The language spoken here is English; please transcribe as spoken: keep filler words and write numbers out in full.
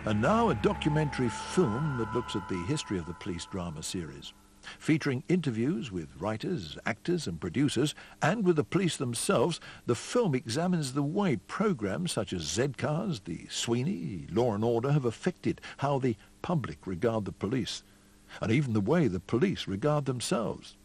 And now a documentary film that looks at the history of the police drama series, featuring interviews with writers, actors and producers, and with the police themselves. The film examines the way programs such as Z-Cars, the Sweeney, Law and Order have affected how the public regard the police, and even the way the police regard themselves.